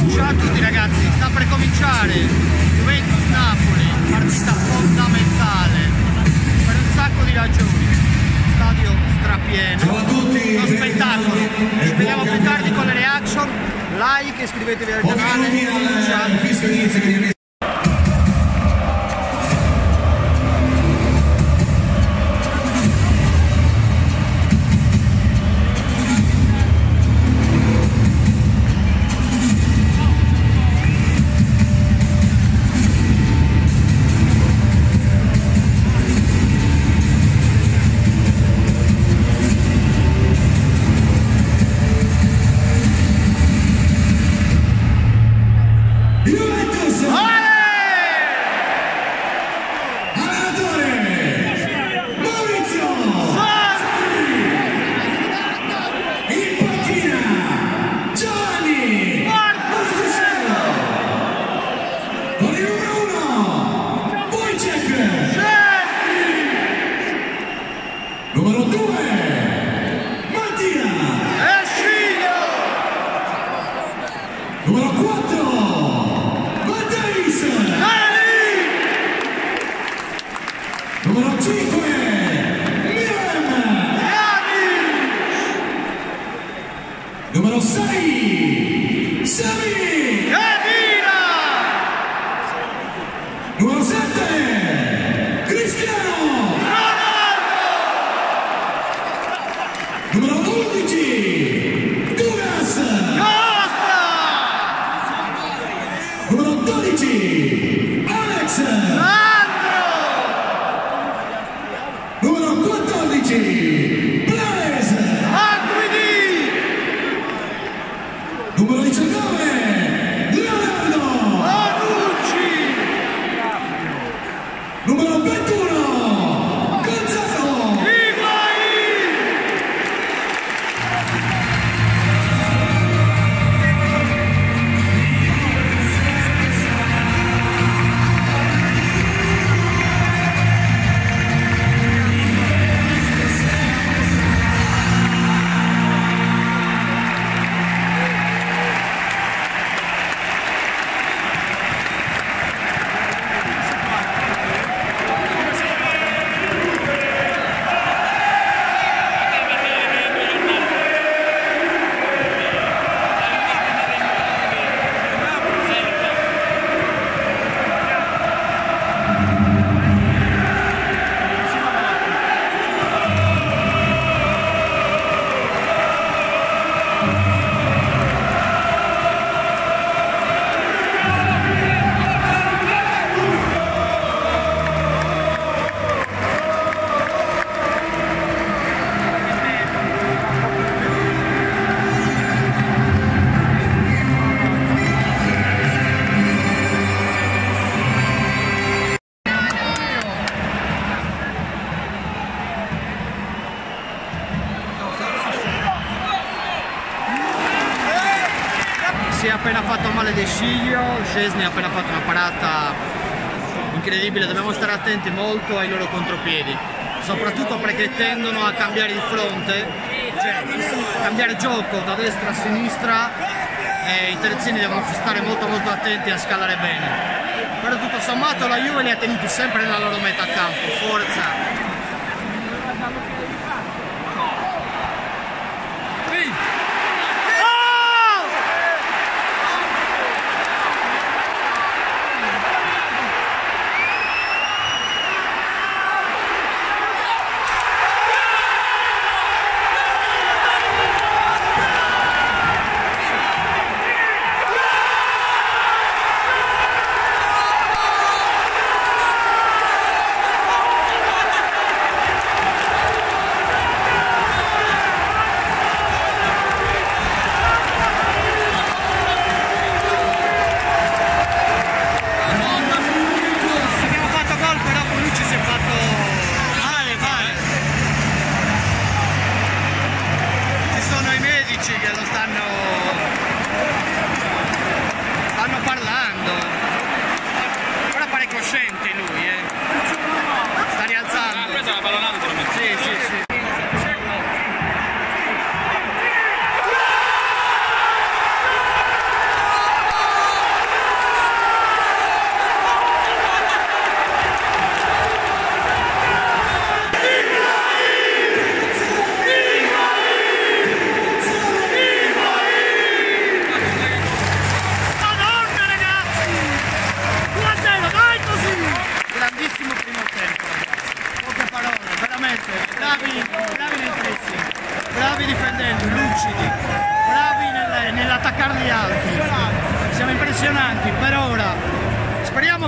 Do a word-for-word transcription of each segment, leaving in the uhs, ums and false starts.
Ciao a tutti ragazzi, sta per cominciare Juventus-Napoli, partita fondamentale per un sacco di ragioni, stadio strapieno, uno spettacolo. Ci vediamo più tardi con le reaction, like, iscrivetevi al canale, ciao. Numero due, Mattia. E Sciglio. Numero quattro, Matteis. Numero cinque, Milan. Numero sei, Sami. Numero sette, Cristiano. Numero undici, Dugas. Numero dodici, Alex. Sandro. Numero quattordici, Blaise. Anguidi. Numero diciannove, Leonardo. Bonucci. Numero ventuno, Gonzalo. Si è appena fatto male De Sciglio, Szczesny ha appena fatto una parata incredibile, dobbiamo stare attenti molto ai loro contropiedi, soprattutto perché tendono a cambiare di fronte, cioè cambiare gioco da destra a sinistra e i terzini devono stare molto molto attenti a scalare bene. Però tutto sommato la Juve li ha tenuti sempre nella loro metà campo, forza!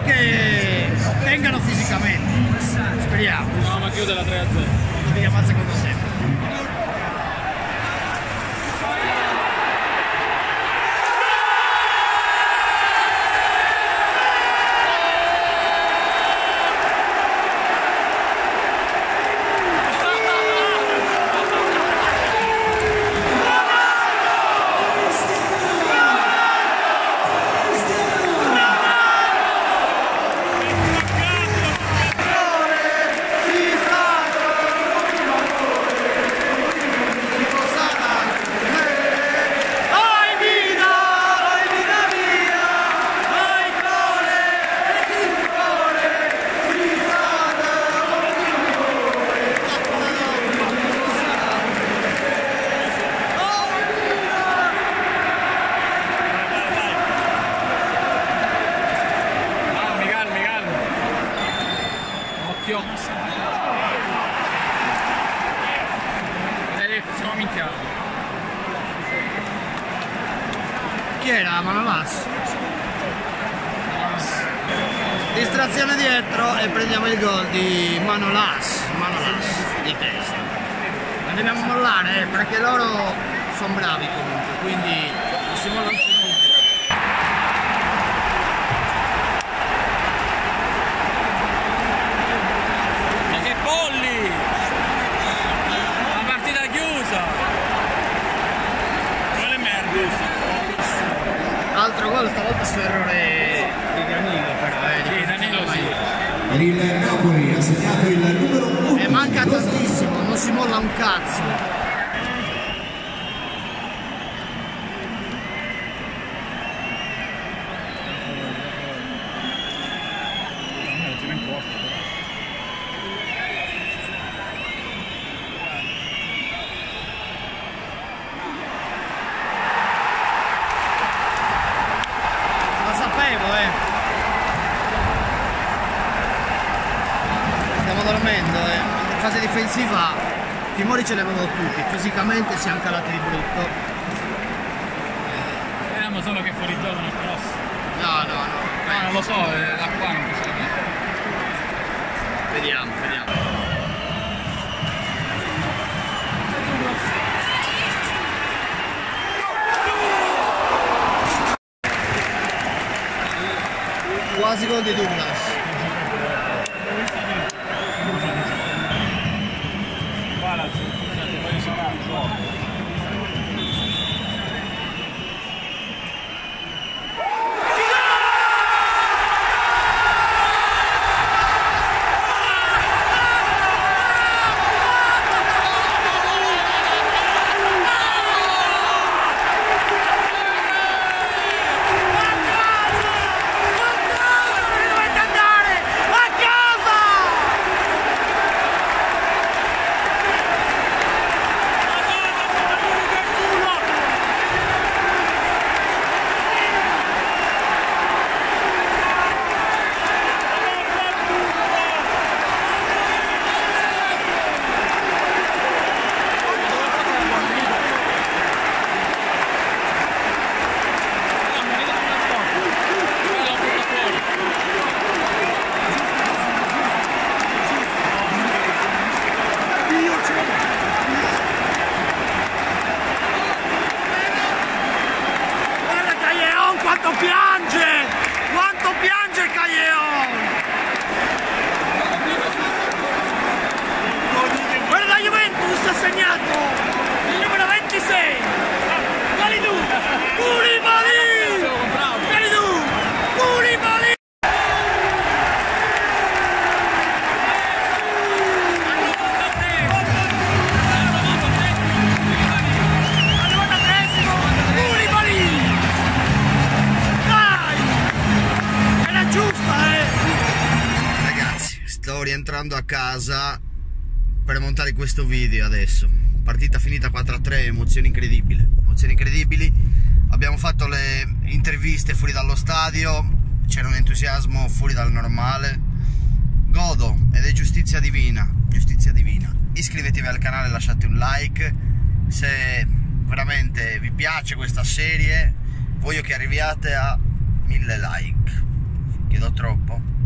speriamo che tengano fisicamente, speriamo. No, ma chiude la tre a zero. Vediamo al secondo tempo. Siamo minchiati. Chi era? Manolas? Distrazione dietro e prendiamo il gol di Manolas, Manolas di testa. Non dobbiamo mollare eh, perché loro sono bravi comunque, quindi non si mollano subito. Ma che polli! La partita chiusa! Non è merda! Altro gol stavolta su errore di Danilo però, eh, Sì, Danilo sì. Il Napoli ha segnato il numero uno. E manca tantissimo, non si molla un cazzo. Lo sapevo, eh. Stiamo dormendo, eh. In fase difensiva i timori ce li avevano tutti, fisicamente siamo calati di brutto. Speriamo solo che fuori gioco nel prossimo. No, no, no. No, non lo so, eh, da qua non possiamo. Vediamo, vediamo. Quasi gol di Douglas. Quanto piange! Quanto piange Callejon! Guarda la Juventus ha segnato il numero ventisei! Kalidou! Koulibaly! Kalidou! Koulibaly! Sto rientrando a casa per montare questo video adesso. Partita finita quattro a tre, emozioni incredibili, emozioni incredibili. Abbiamo fatto le interviste fuori dallo stadio, c'era un entusiasmo fuori dal normale. Godo ed è giustizia divina, giustizia divina. Iscrivetevi al canale, lasciate un like. Se veramente vi piace questa serie, voglio che arriviate a mille like. Chiedo troppo?